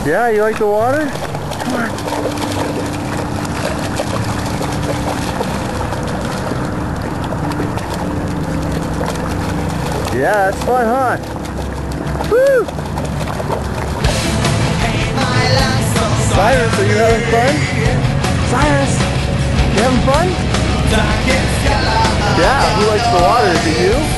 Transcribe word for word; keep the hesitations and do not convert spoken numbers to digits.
Yeah, you like the water? Come on. Yeah, it's fun, huh? Woo! Siris, are you having fun? Siris, you having fun? Yeah, who likes the water? Is it you?